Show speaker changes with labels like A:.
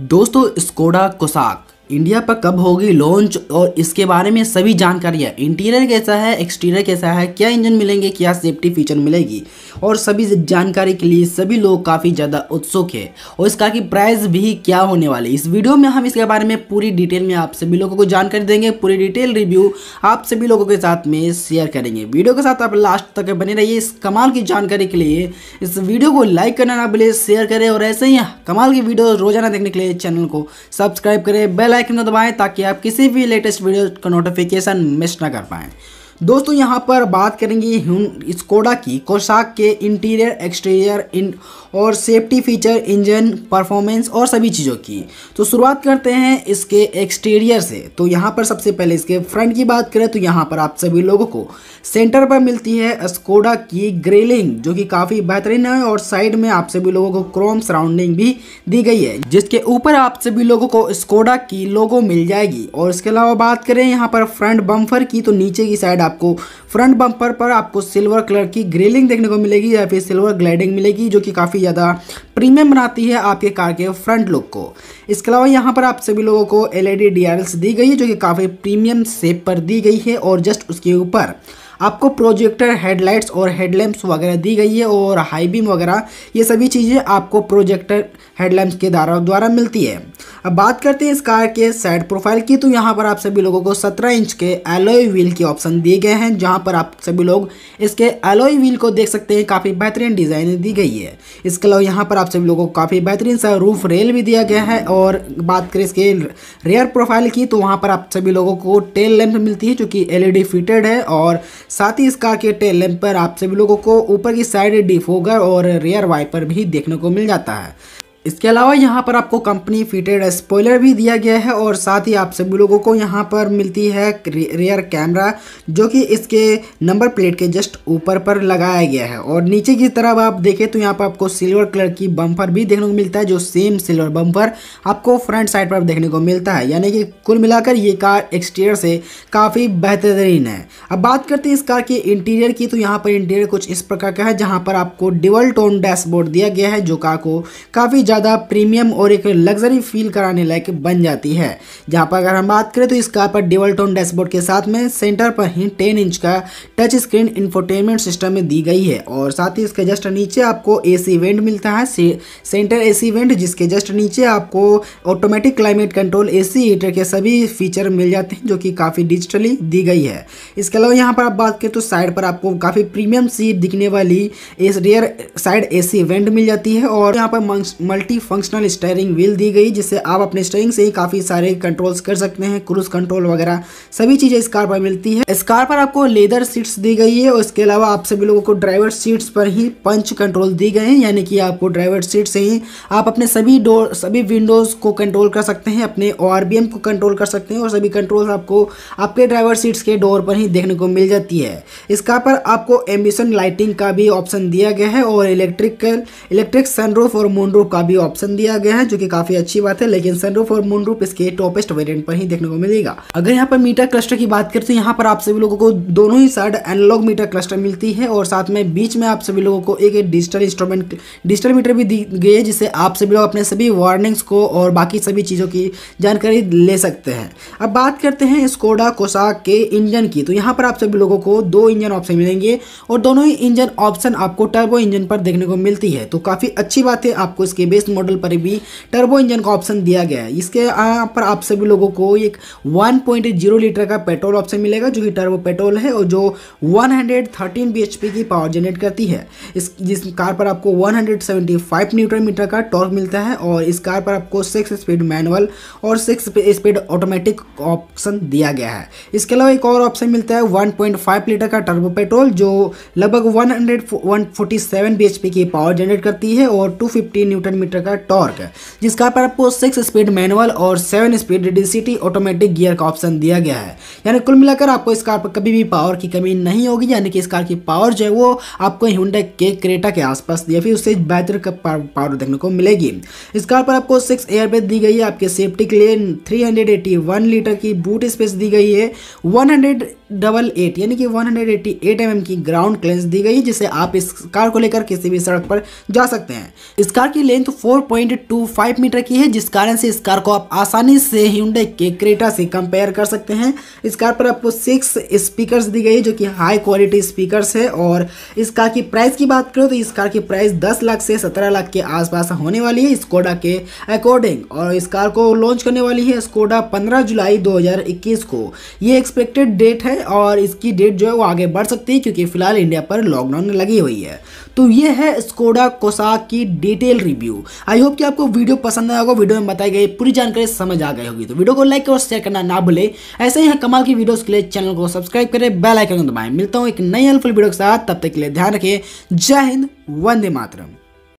A: दोस्तों Skoda कोसाक India पर कब होगी लॉन्च और इसके बारे में सभी जानकारियाँ, इंटीरियर कैसा है, एक्सटीरियर कैसा है, क्या इंजन मिलेंगे, क्या सेफ्टी फीचर मिलेगी और सभी जानकारी के लिए सभी लोग काफ़ी ज़्यादा उत्सुक है। और इसका की प्राइस भी क्या होने वाली, इस वीडियो में हम इसके बारे में पूरी डिटेल में आप सभी लोगों को जानकारी देंगे। पूरी डिटेल रिव्यू आप सभी लोगों के साथ में शेयर करेंगे। वीडियो के साथ आप लास्ट तक बने रहिए। इस कमाल की जानकारी के लिए इस वीडियो को लाइक करना ना भूलिए, शेयर करें और ऐसे ही कमाल की वीडियो रोजाना देखने के लिए चैनल को सब्सक्राइब करें, बेल आइकन दबाएं ताकि आप किसी भी लेटेस्ट वीडियो का नोटिफिकेशन मिस ना कर पाएं। दोस्तों यहाँ पर बात करेंगे स्कोडा की कोसाक के इंटीरियर, एक्सटीरियर और सेफ्टी फीचर, इंजन परफॉर्मेंस और सभी चीज़ों की। तो शुरुआत करते हैं इसके एक्सटीरियर से। तो यहाँ पर सबसे पहले इसके फ्रंट की बात करें तो यहाँ पर आप सभी लोगों को सेंटर पर मिलती है स्कोडा की ग्रिलिंग जो कि काफ़ी बेहतरीन है और साइड में आप सभी लोगों को क्रोम सराउंडिंग भी दी गई है जिसके ऊपर आप सभी लोगों को स्कोडा की लोगो मिल जाएगी। और इसके अलावा बात करें यहाँ पर फ्रंट बम्पर की तो नीचे की साइड आपको फ्रंट बम्पर पर आपको सिल्वर कलर की ग्रिलिंग देखने को मिलेगी या फिर सिल्वर ग्लाइडिंग मिलेगी जो कि काफ़ी ज़्यादा प्रीमियम बनाती है आपके कार के फ्रंट लुक को। इसके अलावा यहाँ पर आप सभी लोगों को LED DRLs दी गई है जो कि काफ़ी प्रीमियम शेप पर दी गई है और जस्ट उसके ऊपर आपको प्रोजेक्टर हेडलाइट्स और हेडलैम्प्स वगैरह दी गई है और हाई बीम वगैरह ये सभी चीज़ें आपको प्रोजेक्टर हेडलैम्प्स के द्वारा मिलती है। अब बात करते हैं इस कार के साइड प्रोफाइल की तो यहाँ पर आप सभी लोगों को 17 इंच के एलॉय व्हील के ऑप्शन दिए गए हैं जहाँ पर आप सभी लोग इसके एलॉय व्हील को देख सकते हैं, काफ़ी बेहतरीन डिज़ाइन दी गई है। इसके अलावा यहाँ पर आप सभी लोगों को काफ़ी बेहतरीन सा रूफ रेल भी दिया गया है। और बात करें इसके रेयर प्रोफाइल की तो वहाँ पर आप सभी लोगों को टेल लैंप मिलती है जो कि LED फिटेड है और साथ ही इस कार के टेल लैंप पर आप सभी लोगों को ऊपर की साइड डिफोगर और रेयर वाइपर भी देखने को मिल जाता है। इसके अलावा यहाँ पर आपको कंपनी फिटेड स्पॉइलर भी दिया गया है और साथ ही आप सभी लोगों को यहाँ पर मिलती है रियर कैमरा जो कि इसके नंबर प्लेट के जस्ट ऊपर पर लगाया गया है। और नीचे की तरफ आप देखें तो यहाँ पर आपको सिल्वर कलर की बम्पर भी देखने को मिलता है जो सेम सिल्वर बम्पर आपको फ्रंट साइड पर देखने को मिलता है, यानी कि कुल मिलाकर ये कार एक्सटीरियर से काफ़ी बेहतरीन है। अब बात करते हैं इस कार के इंटीरियर की तो यहाँ पर इंटीरियर कुछ इस प्रकार का है जहाँ पर आपको डुअल टोन डैशबोर्ड दिया गया है जो कार को काफ़ी ज़्यादा प्रीमियम और एक लग्जरी फील कराने लायक बन जाती है। जहां पर अगर हम बात करें तो इस कार पर डुअल टोन डैशबोर्ड के साथ में सेंटर पर ही 10 इंच का टच स्क्रीन इंफोटेनमेंट सिस्टम में दी गई है और साथ ही इसके जस्ट नीचे आपको AC वेंट मिलता है, सेंटर AC वेंट जिसके जस्ट नीचे आपको automatic climate control, AC heater के सभी फीचर मिल जाते हैं जो कि काफ़ी डिजिटली दी गई है। इसके अलावा यहाँ पर आप बात करें तो साइड पर आपको काफ़ी प्रीमियम सी दिखने वाली इस रियर साइड AC वेंट मिल जाती है और यहाँ पर मल्टी फंक्शनल स्टीयरिंग व्हील दी गई जिससे आप अपने स्टीयरिंग से ही काफ़ी सारे कंट्रोल्स कर सकते हैं, क्रूज कंट्रोल वगैरह सभी चीज़ें इस कार पर मिलती है। इस कार पर आपको लेदर सीट्स दी गई है और इसके अलावा आप सभी लोगों को ड्राइवर सीट्स पर ही पंच कंट्रोल दी गए हैं, यानी कि आपको ड्राइवर सीट से ही आप अपने सभी विंडोज़ को कंट्रोल कर सकते हैं, अपने ORBM को कंट्रोल कर सकते हैं और सभी कंट्रोल्स आपको आपके ड्राइवर सीट्स के डोर पर ही देखने को मिल जाती है। इस कार पर आपको एम्बिशन लाइटिंग का भी ऑप्शन दिया गया है और इलेक्ट्रिक सनरूफ और मूनरूफ का भी ऑप्शन दिया गया है जो कि काफी अच्छी बात है, लेकिन सनरूफ और मूनरूफ इसके टॉपेस्ट वेरिएंट पर ही देखने को मिलेगा। अगर यहाँ पर मीटर क्लस्टर की बात करें तो यहाँ पर आप सभी लोगों को दोनों ही साइड एनालॉग मीटर क्लस्टर मिलती है और साथ में बीच में आप सभी लोगों को एक डिजिटल मीटर भी दी गई है जिससे आप सभी लोग अपने सभी वार्निंग्स को और बाकी सभी चीज़ों की जानकारी ले सकते हैं। अब बात करते हैं स्कोडा कोसाक के इंजन की तो यहाँ पर आप सभी लोगों को 2 इंजन ऑप्शन मिलेंगे और दोनों ही इंजन ऑप्शन आपको टर्बो इंजन पर देखने को मिलती है। तो काफ़ी अच्छी बात है, आपको इसके बेस मॉडल पर भी टर्बो इंजन का ऑप्शन दिया गया है। इसके यहाँ पर आप सभी लोगों को एक 1.0 लीटर का पेट्रोल ऑप्शन मिलेगा जो कि टर्बो पेट्रोल है और जो 113 bhp की पावर जनरेट करती है। जिस कार पर आपको 175 न्यूटन मीटर का टॉर्क मिलता है और इस कार पर आपको 6 स्पीड मैनुअल और 6 स्पीड ऑटोमेटिक ऑप्शन दिया गया है। इसके अलावा एक और ऑप्शन मिलता है 1.5 लीटर का टर्बो पेट्रोल जो लगभग 147 bhp की पावर जनरेट करती है और 250 न्यूटन मीटर का टॉर्क है। जिस कार पर आपको 6 स्पीड मैनुअल और 7 स्पीड DCT ऑटोमेटिक गियर का ऑप्शन दिया गया है, यानी कुल मिलाकर आपको इस कार पर कभी भी पावर की कमी नहीं होगी, यानी कि इस कार की पावर जो है वो आपको Hyundai के क्रेटा के आसपास या फिर उससे बेहतर पावर देखने को मिलेगी। इस कार पर आपको 6 एयरबैग दी गई है आपके सेफ्टी के लिए, 381 लीटर की बूट स्पेस दी गई है, 188 यानी कि 188 mm की ग्राउंड क्लियरेंस दी गई है जिससे आप इस कार को लेकर किसी भी सड़क पर जा सकते हैं। इस कार की लेंथ 4.25 मीटर की है, जिस कारण से इस कार को आप आसानी से Hyundai के क्रेटा से कंपेयर कर सकते हैं। इस कार पर आपको 6 स्पीकर्स दी गई जो कि हाई क्वालिटी स्पीकर्स है। और इस कार की प्राइस की बात करो तो इस कार की प्राइस 10 लाख से 17 लाख के आसपास होने वाली है स्कोडा के अकॉर्डिंग। और इस कार को लॉन्च करने वाली है स्कोडा 15 जुलाई 2021 को। ये एक्सपेक्टेड डेट है और इसकी डेट जो है वो आगे बढ़ सकती है क्योंकि फिलहाल इंडिया पर लॉकडाउन लगी हुई है। तो ये है स्कोडा कोसाक की डिटेल रिव्यू। आई होप कि आपको वीडियो पसंद आया होगा। वीडियो में बताई गई पूरी जानकारी समझ आ गई होगी। तो वीडियो को लाइक और शेयर करना ना भूले। ऐसे ही कमाल की वीडियोस के लिए चैनल को सब्सक्राइब करें, बेल आइकन दबाएं। मिलता हूं एक नई हेल्पफुल वीडियो के साथ, तब तक के लिए ध्यान रखें। जय हिंद, वंदे मातरम।